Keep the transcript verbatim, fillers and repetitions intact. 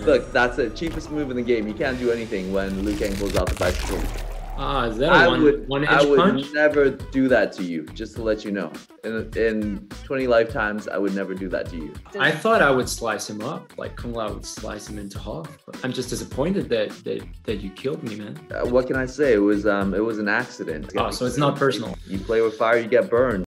Look, that's the cheapest move in the game. You can't do anything when Liu Kang pulls out the bicycle. Ah, is that a I one, would, one I inch would punch? never do that to you, just to let you know. In, in twenty lifetimes, I would never do that to you. I thought I would slice him up, like Kung Lao would slice him into half. But I'm just disappointed that, that that you killed me, man. Uh, what can I say? It was um, it was an accident. Oh, so it's not personal. You play with fire, you get burned.